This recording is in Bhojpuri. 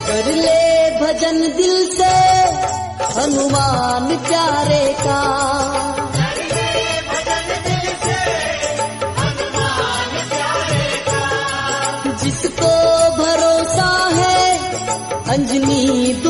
कर ले भजन दिल से हनुमान प्यारे का। जिसको भरोसा है अंजनी